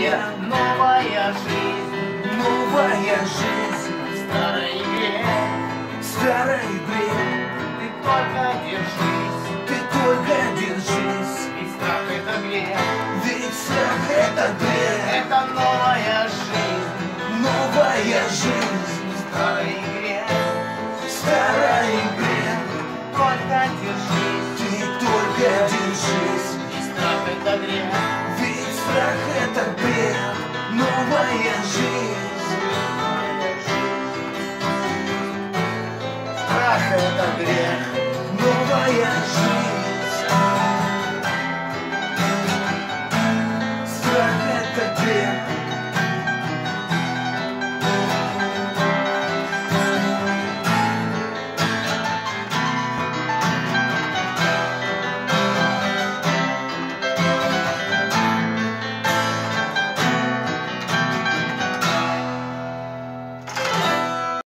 тебе новая жизнь, новая жизнь в старой игре. в старой игре. Ты только держись, Ты только держись, ведь страх это грех. ведь страх это грех. Это новая жизнь Новая жизнь в старой игре. в старой игре. Только держись, Ты только держись, ведь страх это грех. ведь страх это грех. Новая жизнь, Страх это грех. новая жизнь. Страх это грех.